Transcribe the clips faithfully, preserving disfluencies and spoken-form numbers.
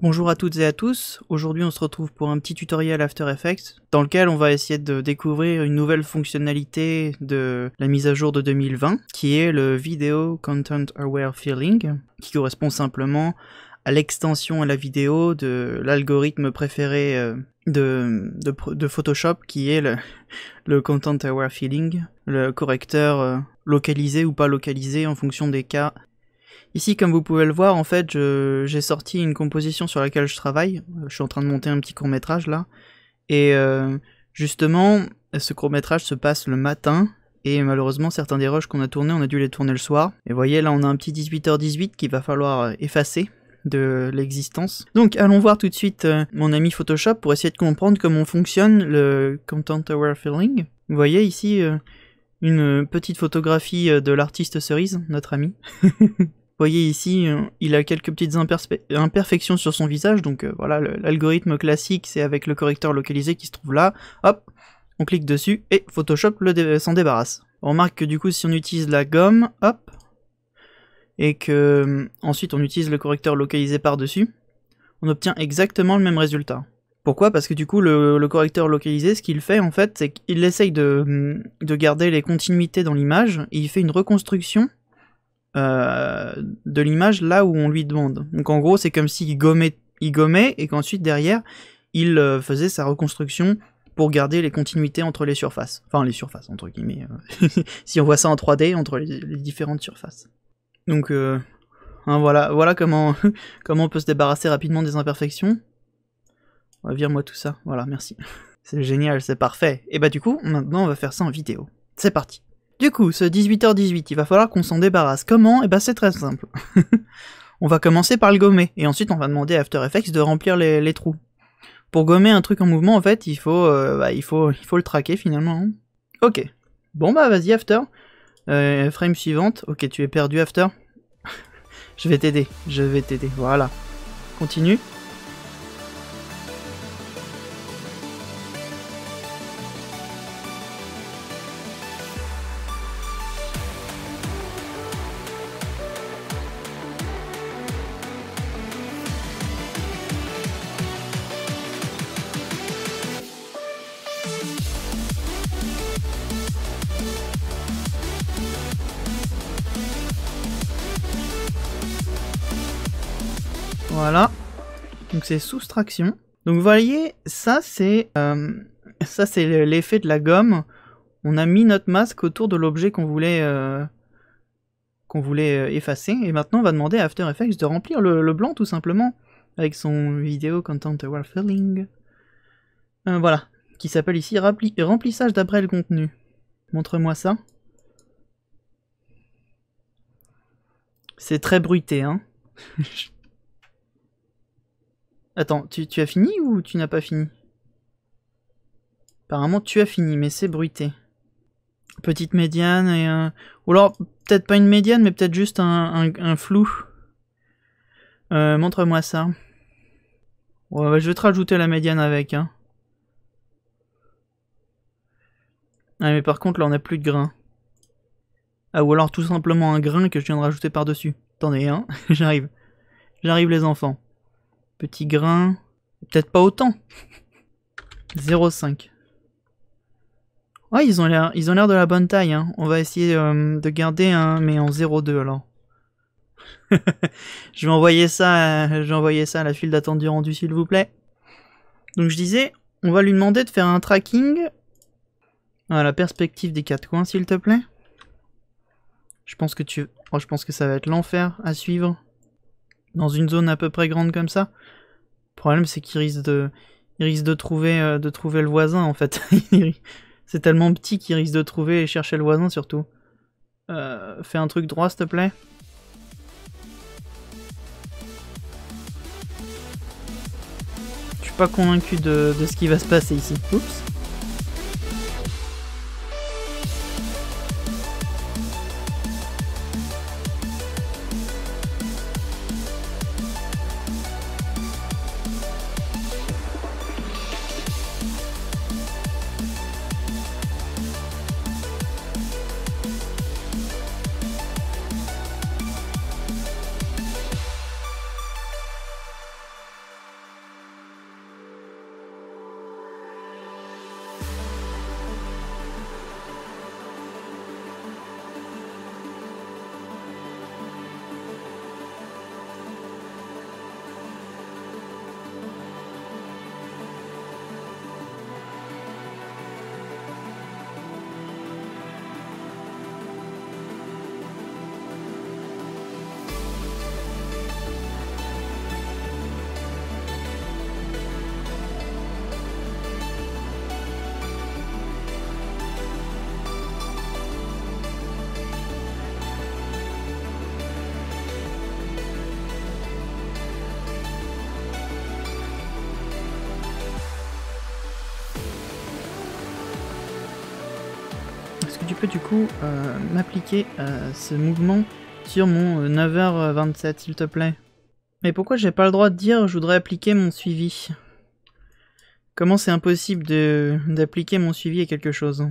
Bonjour à toutes et à tous, aujourd'hui on se retrouve pour un petit tutoriel After Effects dans lequel on va essayer de découvrir une nouvelle fonctionnalité de la mise à jour de deux mille vingt qui est le Video Content Aware Filling, qui correspond simplement à l'extension à la vidéo de l'algorithme préféré de, de, de Photoshop qui est le, le Content Aware Filling, le correcteur localisé ou pas localisé en fonction des cas. Ici, comme vous pouvez le voir, en fait, j'ai sorti une composition sur laquelle je travaille. Je suis en train de monter un petit court-métrage, là. Et euh, justement, ce court-métrage se passe le matin. Et malheureusement, certains des rushs qu'on a tournés, on a dû les tourner le soir. Et vous voyez, là, on a un petit dix-huit heures dix-huit qu'il va falloir effacer de l'existence. Donc, allons voir tout de suite euh, mon ami Photoshop pour essayer de comprendre comment fonctionne le Content Aware Filling. Vous voyez ici euh, une petite photographie de l'artiste Cerise, notre ami. Vous voyez ici, euh, il a quelques petites imperfections sur son visage, donc euh, voilà, l'algorithme classique, c'est avec le correcteur localisé qui se trouve là, hop, on clique dessus, et Photoshop dé s'en débarrasse. On remarque que du coup, si on utilise la gomme, hop, et que euh, ensuite on utilise le correcteur localisé par-dessus, on obtient exactement le même résultat. Pourquoi? Parce que du coup, le, le correcteur localisé, ce qu'il fait, en fait, c'est qu'il essaye de, de garder les continuités dans l'image, et il fait une reconstruction Euh, de l'image là où on lui demande. Donc en gros c'est comme s'il gommait, il gommait et qu'ensuite derrière il euh, faisait sa reconstruction pour garder les continuités entre les surfaces. Enfin les surfaces entre guillemets. Euh, si on voit ça en trois D entre les, les différentes surfaces. Donc euh, hein, voilà, voilà comment, comment on peut se débarrasser rapidement des imperfections. Ouais, vire-moi tout ça. Voilà, merci. C'est génial, c'est parfait. Et bah du coup, maintenant on va faire ça en vidéo. C'est parti. Du coup, ce dix-huit heures dix-huit, il va falloir qu'on s'en débarrasse. Comment? Eh ben c'est très simple. On va commencer par le gommer, et ensuite on va demander à After Effects de remplir les, les trous. Pour gommer un truc en mouvement, en fait, il faut, euh, bah, il faut, il faut le traquer finalement. Hein. Ok. Bon bah vas-y After. Euh, frame suivante. Ok, tu es perdu After. Je vais t'aider, je vais t'aider. Voilà. Continue. Voilà, donc c'est soustraction. Donc vous voyez, ça c'est euh, ça c'est l'effet de la gomme. On a mis notre masque autour de l'objet qu'on voulait euh, qu'on voulait euh, effacer, et maintenant on va demander à After Effects de remplir le, le blanc tout simplement avec son Video Content Aware Filling. Euh, voilà, qui s'appelle ici rempli remplissage d'après le contenu. Montre-moi ça. C'est très bruité, hein. Attends, tu, tu as fini ou tu n'as pas fini? Apparemment tu as fini, mais c'est bruité. Petite médiane et un... Ou alors, peut-être pas une médiane, mais peut-être juste un, un, un flou. Euh, montre-moi ça. Ouais, bah, je vais te rajouter la médiane avec, hein. Ah, mais par contre, là, on n'a plus de grain. Ah, ou alors tout simplement un grain que je viens de rajouter par-dessus. Attendez, hein, j'arrive. J'arrive, les enfants. Petit grain. Peut-être pas autant. zéro virgule cinq. Ouais, ils ont l'air ils ont l'air de la bonne taille, hein. On va essayer euh, de garder un, mais en zéro virgule deux alors. je vais envoyer ça, à, je vais envoyer ça à la file d'attente du rendu, s'il vous plaît. Donc je disais, on va lui demander de faire un tracking à la perspective des quatre coins, s'il te plaît. Je pense que tu, oh, je pense que ça va être l'enfer à suivre dans une zone à peu près grande comme ça. Le problème, c'est qu'il risque de, il risque de trouver, euh, de trouver le voisin en fait. C'est tellement petit qu'il risque de trouver et chercher le voisin surtout. Euh, fais un truc droit s'il te plaît. Je suis pas convaincu de, de ce qui va se passer ici. Oups. est-ce que tu peux du coup euh, m'appliquer euh, ce mouvement sur mon neuf heures vingt-sept, s'il te plaît? Mais pourquoi j'ai pas le droit de dire je voudrais appliquer mon suivi? Comment c'est impossible de d'appliquer mon suivi à quelque chose?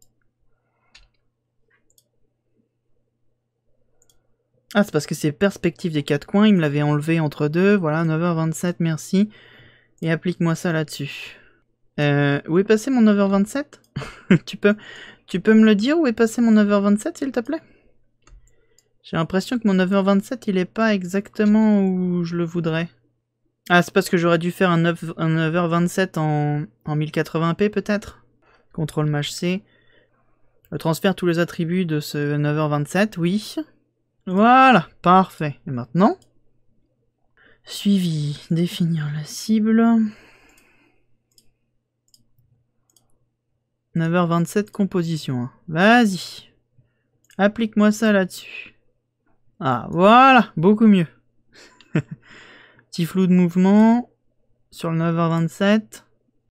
Ah, c'est parce que c'est perspective des quatre coins, il me l'avait enlevé entre deux, voilà, neuf heures vingt-sept, merci. Et applique-moi ça là-dessus. Euh, où est passé mon neuf heures vingt-sept? tu peux, tu peux me le dire où est passé mon neuf heures vingt-sept, s'il te plaît? J'ai l'impression que mon neuf heures vingt-sept, il est pas exactement où je le voudrais. Ah, c'est parce que j'aurais dû faire un, neuf, un neuf heures vingt-sept en, en mille quatre-vingts p, peut-être? contrôle maj C. Je transfère tous les attributs de ce neuf heures vingt-sept, oui. Voilà, parfait. Et maintenant, suivi, définir la cible. neuf heures vingt-sept, composition. Vas-y. Applique-moi ça là-dessus. Ah, voilà, beaucoup mieux. Petit flou de mouvement sur le neuf heures vingt-sept.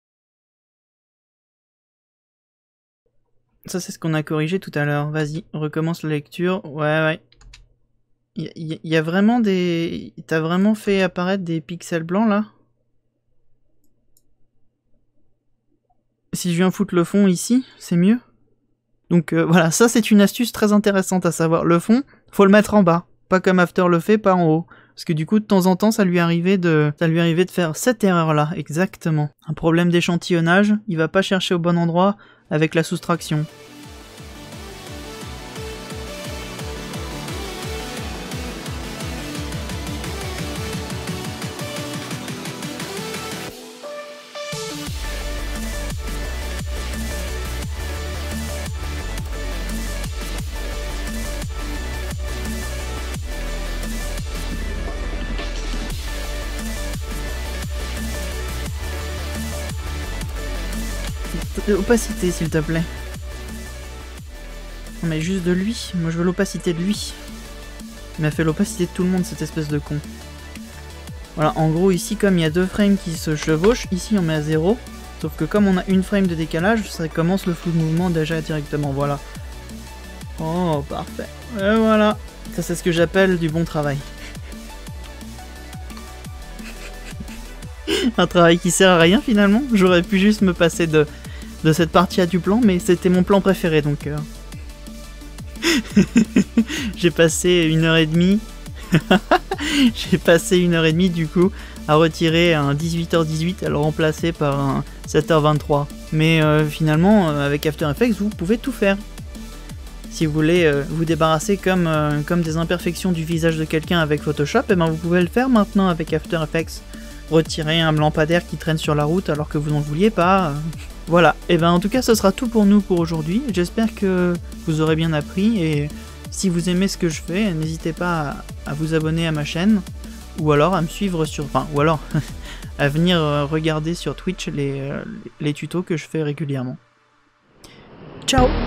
Ça, c'est ce qu'on a corrigé tout à l'heure. Vas-y, recommence la lecture. Ouais, ouais. Il y, y, y a vraiment des... T'as vraiment fait apparaître des pixels blancs, là? Si je viens foutre le fond ici, c'est mieux. Donc euh, voilà, ça c'est une astuce très intéressante à savoir. Le fond, faut le mettre en bas. Pas comme After le fait, pas en haut. Parce que du coup, de temps en temps, ça lui arrivait de, ça lui arrivait de faire cette erreur-là, exactement. Un problème d'échantillonnage, il va pas chercher au bon endroit avec la soustraction. Opacité, s'il te plaît. Non mais juste de lui. Moi je veux l'opacité de lui. Il m'a fait l'opacité de tout le monde, cette espèce de con. Voilà, en gros ici, comme il y a deux frames qui se chevauchent, ici on met à zéro. Sauf que comme on a une frame de décalage, ça commence le flou de mouvement déjà directement, voilà. Oh, parfait. Et voilà. Ça c'est ce que j'appelle du bon travail. Un travail qui sert à rien finalement. J'aurais pu juste me passer de... de cette partie à du plan, mais c'était mon plan préféré, donc... Euh... J'ai passé une heure et demie... J'ai passé une heure et demie, du coup, à retirer un dix-huit heures dix-huit et le remplacer par un sept heures vingt-trois. Mais euh, finalement, euh, avec After Effects, vous pouvez tout faire. Si vous voulez euh, vous débarrasser comme, euh, comme des imperfections du visage de quelqu'un avec Photoshop, et ben vous pouvez le faire maintenant avec After Effects. Retirer un lampadaire qui traîne sur la route alors que vous n'en vouliez pas... Euh... Voilà, et ben en tout cas ce sera tout pour nous pour aujourd'hui, j'espère que vous aurez bien appris et si vous aimez ce que je fais, n'hésitez pas à, à vous abonner à ma chaîne ou alors à me suivre sur... enfin, ou alors à venir regarder sur Twitch les, les tutos que je fais régulièrement. Ciao!